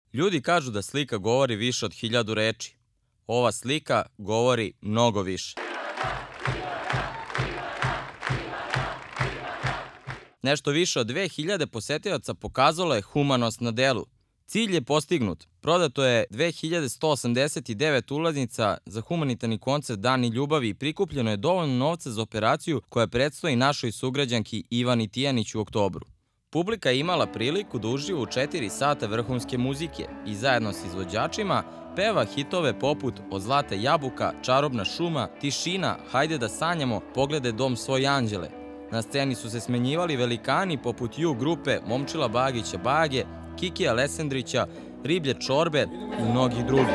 Ljudi kažu da slika govori više od 1000 reči. Ova slika govori mnogo više. Nešto više od 2000 posetioca pokazalo je humanost na delu. Cilj je postignut. Prodato je 2189 ulaznica za humanitarni koncert Dani ljubavi i prikupljeno je dovoljno novca za operaciju koja predstoji našoj sugrađanki Ivani Tijanić u oktobru. Publika je imala priliku da uživa u 4 sata vrhunske muzike i zajedno s izvođačima peva hitove poput Od zlate jabuka, Čarobna šuma, Tišina, Hajde da sanjamo, Pogledaj dom svoj anđele. Na sceni su se smenjivali velikani poput U grupe, Momčila Bagića Bage, Kikija Lesendrića, Riblje čorbe i mnogi drugi.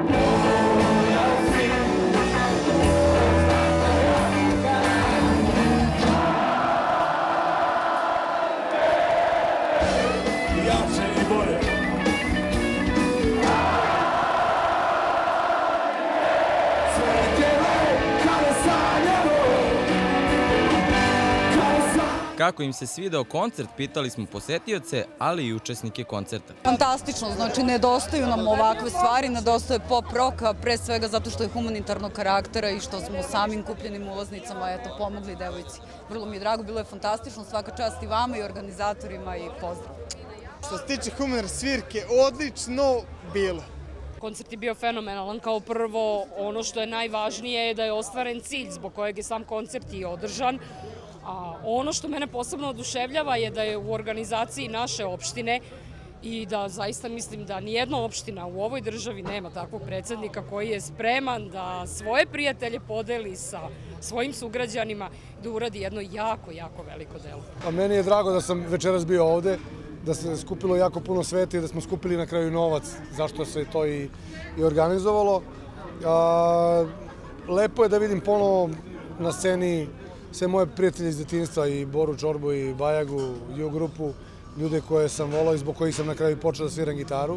Kako im se svideo koncert, pitali smo posetioce, ali i učesnike koncerta. Fantastično, znači nedostaju nam ovakve stvari, nedostaje pop roka, pre svega zato što je humanitarnog karaktera i što smo samim kupljenim ulaznicama pomogli devojci. Vrlo mi je drago, bilo je fantastično, svaka čast i vama i organizatorima i pozdrav. Što se tiče humanitarne svirke, odlično bilo. Koncert je bio fenomenalan. Kao prvo, ono što je najvažnije je da je ostvaren cilj zbog kojeg je sam koncert i održan. A ono što mene posebno oduševljava je da je u organizaciji naše opštine i da zaista mislim da nijedna opština u ovoj državi nema takvog predsednika koji je spreman da svoje prijatelje podeli sa svojim sugrađanima i da uradi jedno jako, jako veliko delo. A meni je drago da sam večeras bio ovde, da se skupilo jako puno sveta i da smo skupili na kraju novac zašto se to i organizovalo. Lepo je da vidim ponovo na sceni sve moje prijatelje iz detinjstva, i Boru Čorbu, i Bajagu, i U grupu, ljude koje sam volao i zbog kojih sam na kraju počeo da sviram gitaru.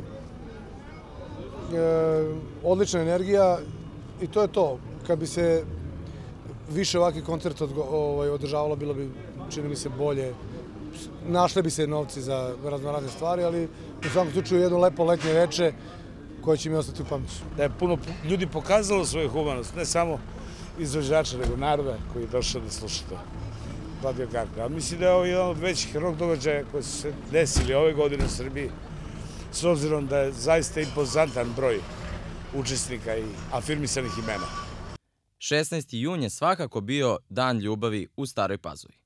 Odlična energija i to je to. Kad bi se više ovakvih koncerta održavalo, bilo bi, čini mi se, bolje. Našle bi se novci za raznorazne stvari, ali u svakom slučaju jedno lepo letnje veče koje će mi ostati u pamću. Da je puno ljudi pokazalo svoju humanost, ne samo izvođača, nego naroda koji je došao da sluša to. Radio Garka. Ali mislim da je ovo jedan od većih rock događaja koji su se desili ove godine u Srbiji, s obzirom da je zaista impozantan broj učesnika i afirmisanih imena. 16. jun je svakako bio Dan ljubavi u Staroj Pazovi.